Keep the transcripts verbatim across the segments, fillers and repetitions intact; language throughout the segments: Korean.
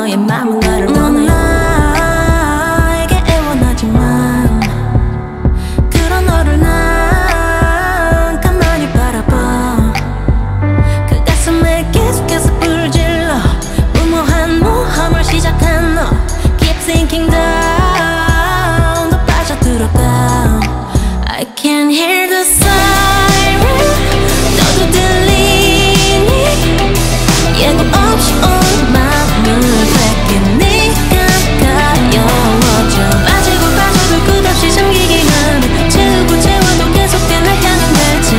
너의 맘은 나를 원해. 나에게 애원하지만 그런 너를 난 가만히 바라봐. 그 가슴에 계속해서 불을 질러 무모한 모험을 시작한 너. Keep sinking down, 더 빠져들어가. I can hear the siren. 너도 들리니? 예고 없이 온 맘을 뺏긴 네가 가여워져. 빠지고 빠져도 끝없이 잠기기만 해. 채우고 채워도 계속되는 향은 갈증.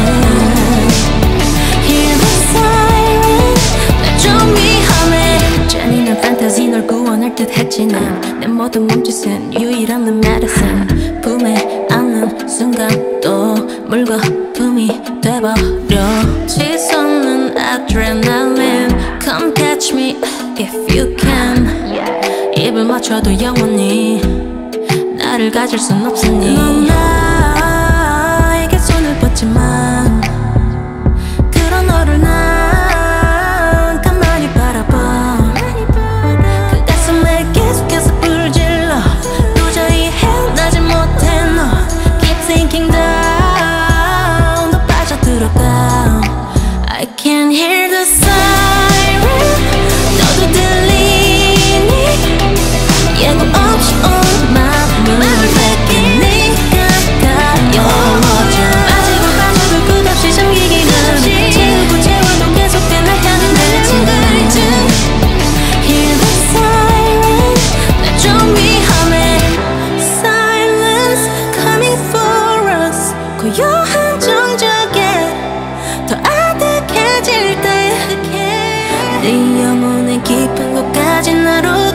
Hear the siren. 나 좀 위험해. 잔인한 판타지 널 구원할 듯 했지 난. 내 모든 몸짓은 유일한 내 medicine. 품에 안는 순간 또 물거품이 돼버려. 치솟는 adrenaline. Come catch me if you can. 입을 맞춰도 영원히 나를 가질 순 없으니. 넌 나에게 손을 뻗지만 그런 너를 난 가만히 바라봐. 그 가슴에 계속해서 불을 질러 도저히 헤어나지 못해 너. Keep sinking down, 더 빠져들어가. I can hear the siren. 너도 들리니? 예고 없이 온 맘을 뺏긴 네가 가여워져. 빠지고 빠져도 끝없이 잠기기만 해. 채우고 채워도 계속되는 향은 갈증. Hear the siren. 나 좀 위험해. Silence coming for us. 고요한 정적에 더 아득해질 때 네 영혼의 깊은 곳까지 나로